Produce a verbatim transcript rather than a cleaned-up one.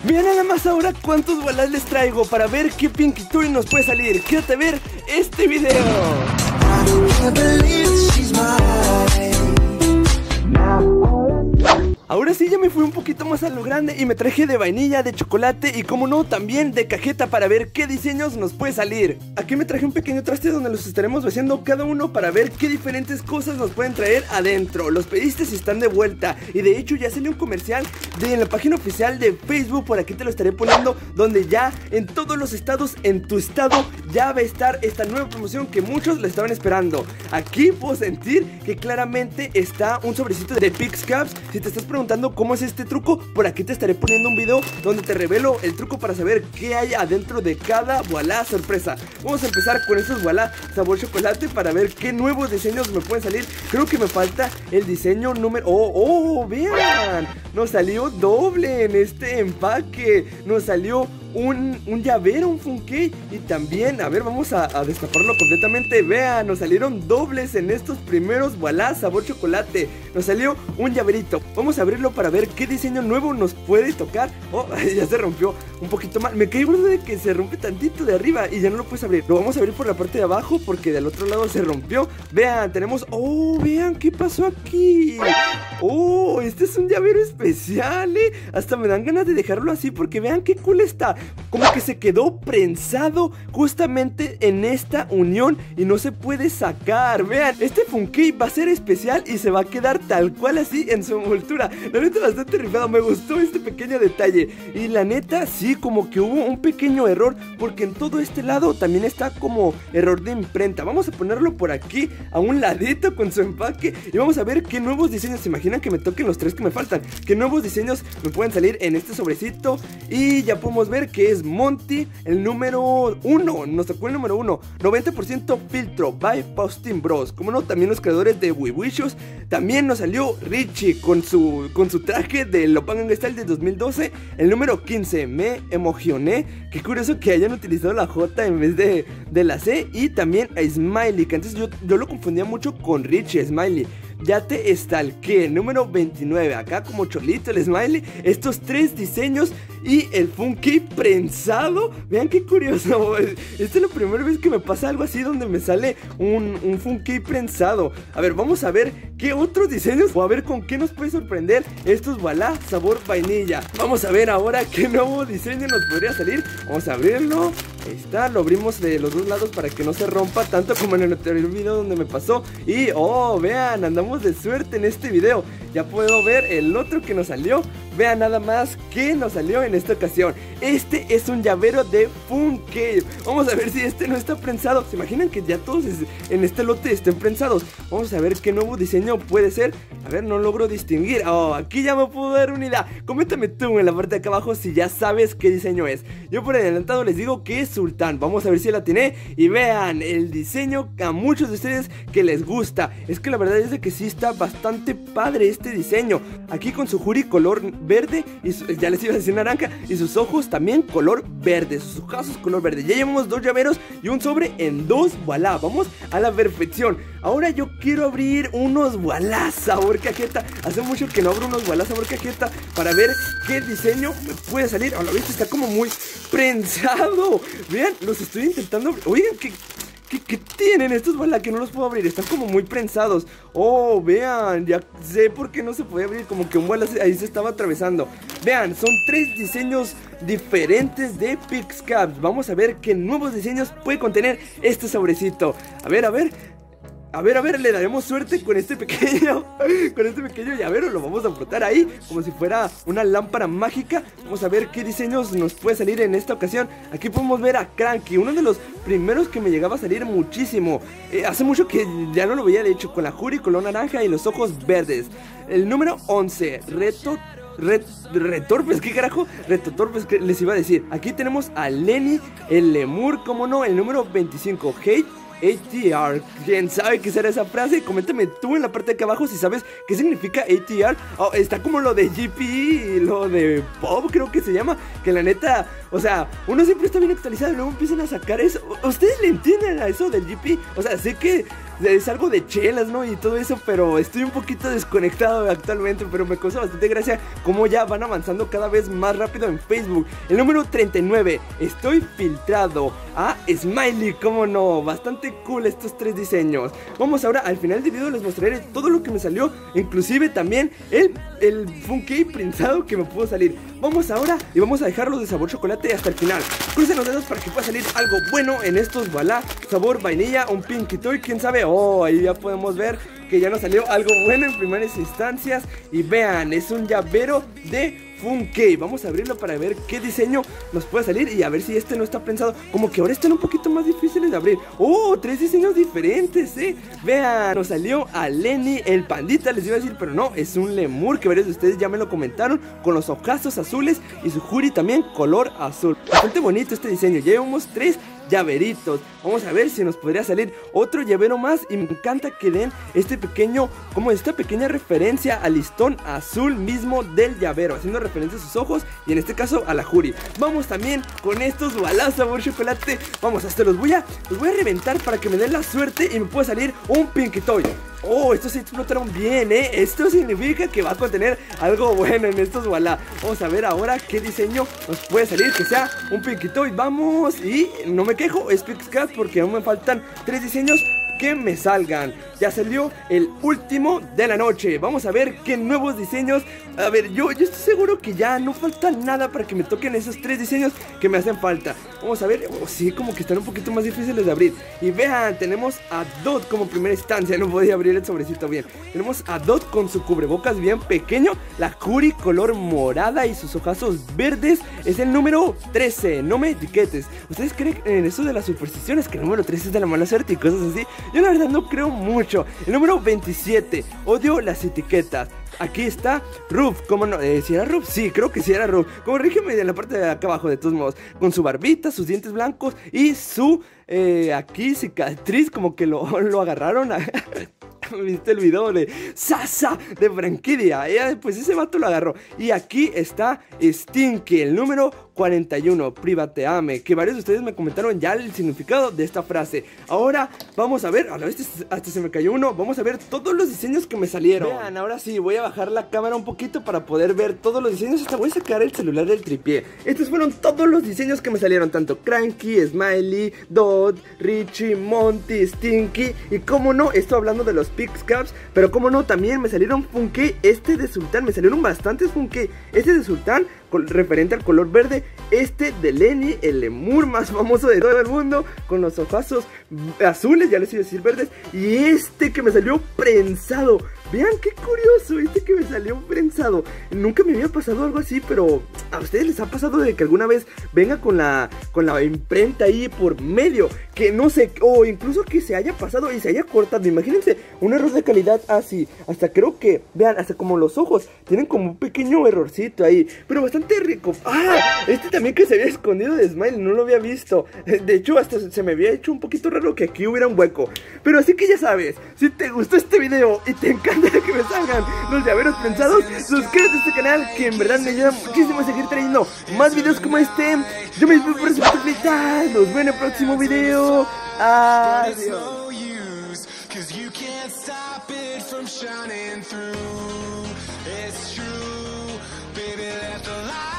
Vean nada más ahora cuántos bolas les traigo para ver qué Pinky Toy nos puede salir. Quédate a ver este video. Ahora sí ya me fui un poquito más a lo grande y me traje de vainilla, de chocolate y como no también de cajeta para ver qué diseños nos puede salir. Aquí me traje un pequeño traste donde los estaremos vaciando cada uno para ver qué diferentes cosas nos pueden traer adentro. Los pediste si están de vuelta y de hecho ya salió un comercial de la página oficial de Facebook, por aquí te lo estaré poniendo, donde ya en todos los estados, en tu estado ya va a estar esta nueva promoción que muchos la estaban esperando. Aquí puedo sentir que claramente está un sobrecito de Pixcaps. Si te estás preguntando cómo es este truco, por aquí te estaré poniendo un video donde te revelo el truco para saber qué hay adentro de cada voilà sorpresa. Vamos a empezar con estos voilà sabor chocolate para ver qué nuevos diseños me pueden salir. Creo que me falta el diseño número... ¡Oh, oh! ¡Vean! Nos salió doble en este empaque. Nos salió un, un llavero, un Funkey. Y también, a ver, vamos a, a destaparlo completamente. Vean, nos salieron dobles en estos primeros voilà sabor chocolate. Nos salió un llaverito. Vamos a abrirlo para ver qué diseño nuevo nos puede tocar. Oh, ya se rompió un poquito mal. Me caí gordo de que se rompe tantito de arriba y ya no lo puedes abrir. Lo vamos a abrir por la parte de abajo porque del otro lado se rompió. Vean, tenemos... Oh, vean qué pasó aquí. Oh, este es un llavero especial, eh. Hasta me dan ganas de dejarlo así porque vean qué cool está. Como que se quedó prensado justamente en esta unión y no se puede sacar. Vean, este Funkey va a ser especial y se va a quedar tal cual así en su envoltura. La neta bastante rifado, me gustó este pequeño detalle. Y la neta sí, como que hubo un pequeño error porque en todo este lado también está como error de imprenta. Vamos a ponerlo por aquí a un ladito con su empaque y vamos a ver qué nuevos diseños. ¿Se imaginan que me toquen los tres que me faltan? ¿Qué nuevos diseños me pueden salir en este sobrecito? Y ya podemos ver que es Monty, el número uno. Nos tocó el número uno, noventa por ciento filtro by Postin Bros. Como no, también los creadores de Wiwishos. También nos salió Richie con su, con su traje de Lopangan Style de dos mil doce. El número quince, me emocioné. Qué curioso que hayan utilizado la J en vez de, de la C. Y también a Smiley, que antes yo, yo lo confundía mucho con Richie Smiley. Ya te estalqué, el número veintinueve, acá como Cholito, el Smiley. Estos tres diseños y el Funkey prensado. Vean qué curioso. Esta es la primera vez que me pasa algo así donde me sale un, un Funkey prensado. A ver, vamos a ver qué otros diseños o a ver con qué nos puede sorprender estos voilà sabor vainilla. Vamos a ver ahora qué nuevo diseño nos podría salir. Vamos a abrirlo. Ahí está, lo abrimos de los dos lados para que no se rompa tanto como en el anterior video donde me pasó. Y, oh, vean, andamos de suerte en este video. Ya puedo ver el otro que nos salió. Vean nada más que nos salió en esta ocasión. Este es un llavero de Funkey. Vamos a ver si este no está prensado. ¿Se imaginan que ya todos en este lote estén prensados? Vamos a ver qué nuevo diseño puede ser. A ver, no logro distinguir. Oh, aquí ya me puedo dar una idea. Coméntame tú en la parte de acá abajo si ya sabes qué diseño es. Yo por adelantado les digo que es Sultán. Vamos a ver si la atiné. Y vean, el diseño a muchos de ustedes que les gusta. Es que la verdad es de que sí está bastante padre este diseño. Aquí con su Juri color verde y su, ya les iba a decir naranja, y sus ojos también color verde, sus ojazos color verde. Ya llevamos dos llaveros y un sobre en dos voilà. Vamos a la perfección. Ahora yo quiero abrir unos voilà sabor cajeta. Hace mucho que no abro unos voilà sabor cajeta para ver qué diseño me puede salir. A la vez está como muy prensado. Vean, los estoy intentando abrir. Oigan, que ¿Qué, ¿Qué tienen estos voilà que no los puedo abrir? Están como muy prensados. Oh, vean, ya sé por qué no se puede abrir. Como que un voilà ahí se estaba atravesando. Vean, son tres diseños diferentes de Pixcaps. Vamos a ver qué nuevos diseños puede contener este sobrecito. A ver, a ver. A ver, a ver, le daremos suerte con este pequeño Con este pequeño llavero. Lo vamos a frotar ahí como si fuera una lámpara mágica. Vamos a ver qué diseños nos puede salir en esta ocasión. Aquí podemos ver a Cranky, uno de los primeros que me llegaba a salir muchísimo. eh, Hace mucho que ya no lo veía, de hecho, con la Juri color naranja y los ojos verdes. El número once, Reto Ret, Retorpes, ¿qué carajo? Retotorpes, que les iba a decir. Aquí tenemos a Lenny, el Lemur, como no, el número veinticinco, Hate A T R. ¿Quién sabe qué será esa frase? Coméntame tú en la parte de acá abajo si sabes qué significa A T R. Oh, está como lo de G P y lo de Pop, creo que se llama. Que la neta, o sea, uno siempre está bien actualizado y luego empiezan a sacar eso. ¿Ustedes le entienden a eso del G P? O sea, sé que es algo de chelas, ¿no? Y todo eso, pero estoy un poquito desconectado actualmente, pero me causa bastante gracia cómo ya van avanzando cada vez más rápido en Facebook. El número treinta y nueve, estoy filtrado a Smiley, cómo no, bastante cool estos tres diseños. Vamos ahora, al final del video les mostraré todo lo que me salió, inclusive también el, el Funky prensado que me pudo salir. Vamos ahora y vamos a dejarlo de sabor chocolate hasta el final. Crucen los dedos para que pueda salir algo bueno en estos, voilà, sabor vainilla, un Pinky Toy, quién sabe. Oh, ahí ya podemos ver que ya nos salió algo bueno en primeras instancias. Y vean, es un llavero de Funky. Vamos a abrirlo para ver qué diseño nos puede salir y a ver si este no está pensado. Como que ahora están un poquito más difíciles de abrir. Oh, tres diseños diferentes, eh. Vean, nos salió a Lenny, el pandita, les iba a decir, pero no, es un lemur que varios de ustedes ya me lo comentaron, con los ojazos azules y su Juri también color azul. Bastante bonito este diseño. Ya llevamos tres llaveritos. Vamos a ver si nos podría salir otro llavero más. Y me encanta que den este pequeño, como esta pequeña referencia al listón azul mismo del llavero, haciendo referencia a sus ojos y en este caso a la Juri. Vamos también con estos balas sabor chocolate. Vamos, hasta los voy a, los voy a reventar para que me den la suerte y me pueda salir un Pinky Toy. Oh, estos se explotaron bien, eh. Esto significa que va a contener algo bueno en estos voilà. Vamos a ver ahora qué diseño nos puede salir que sea un Pinky Toy. Vamos, y no me quejo, es Pixcat porque aún me faltan tres diseños que me salgan. Ya salió el último de la noche. Vamos a ver qué nuevos diseños. A ver, yo, yo estoy seguro que ya no falta nada para que me toquen esos tres diseños que me hacen falta. Vamos a ver, oh, sí, como que están un poquito más difíciles de abrir. Y vean, tenemos a Dot como primera instancia. No podía abrir el sobrecito bien. Tenemos a Dot con su cubrebocas bien pequeño, la Juri color morada y sus ojazos verdes. Es el número trece, no me etiquetes. ¿Ustedes creen en eso de las supersticiones, que el número trece es de la mala suerte y cosas así? Yo la verdad no creo mucho. El número veintisiete, odio las etiquetas. Aquí está Ruf, ¿cómo no? Eh, ¿Si era Ruf? Sí, creo que sí era Ruf. Corrígeme en la parte de acá abajo, de todos modos. Con su barbita, sus dientes blancos y su, eh, aquí cicatriz, como que lo, lo agarraron a... ¿Viste el video de Sasa de Franquidia? Ella, pues ese vato lo agarró. Y aquí está Stinky, el número cuarenta y uno, Privateame, que varios de ustedes me comentaron ya el significado de esta frase. Ahora vamos a ver, a la vez hasta se me cayó uno. Vamos a ver todos los diseños que me salieron. Vean, ahora sí, voy a bajar la cámara un poquito para poder ver todos los diseños. Hasta voy a sacar el celular del tripié. Estos fueron todos los diseños que me salieron, tanto Cranky, Smiley, Dot, Richie, Monty, Stinky. Y como no, esto hablando de los Pixcaps, pero como no, también me salieron Funky. Este de Sultán, me salieron bastantes Funky. Este de Sultán, con, referente al color verde. Este de Lenny, el lemur más famoso de todo el mundo, con los ojazos azules, ya les iba a decir verdes. Y este que me salió prensado. Vean qué curioso, este que me salió prensado. Nunca me había pasado algo así, pero ¿a ustedes les ha pasado de que alguna vez venga con la, con la imprenta ahí por medio? Que no sé, o incluso que se haya pasado y se haya cortado. Imagínense, un error de calidad así. Hasta creo que, vean, hasta como los ojos tienen como un pequeño errorcito ahí, pero bastante rico. ¡Ah! Este también que se había escondido de Smile, no lo había visto. De hecho, hasta se me había hecho un poquito raro que aquí hubiera un hueco. Pero así que ya sabes, si te gustó este video y te encanta que me salgan los llaveros pensados, suscríbete a este canal, que en verdad me ayuda muchísimo a seguir trayendo más videos como este. Yo me voy por su partita. Nos vemos en el próximo video. Adiós. It's true, baby, let the light